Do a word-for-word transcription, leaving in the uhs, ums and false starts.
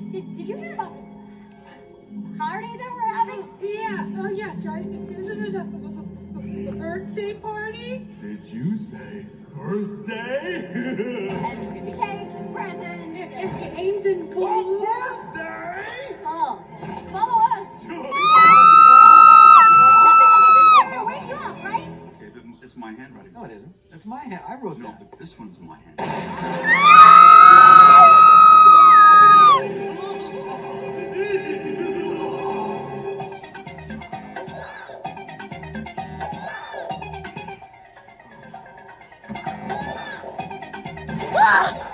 did, did you hear about the party that we're having? Yeah, oh yes, right. Isn't it a birthday party? Did you say birthday? And there's gonna be cake and presents. And games and Oh, balloons. birthday! Oh, follow us. Nothing like this to wake you up, right? Okay, but it's my handwriting. No, it isn't. That's my hand. I wrote No, that. but this one's my hand. Ah!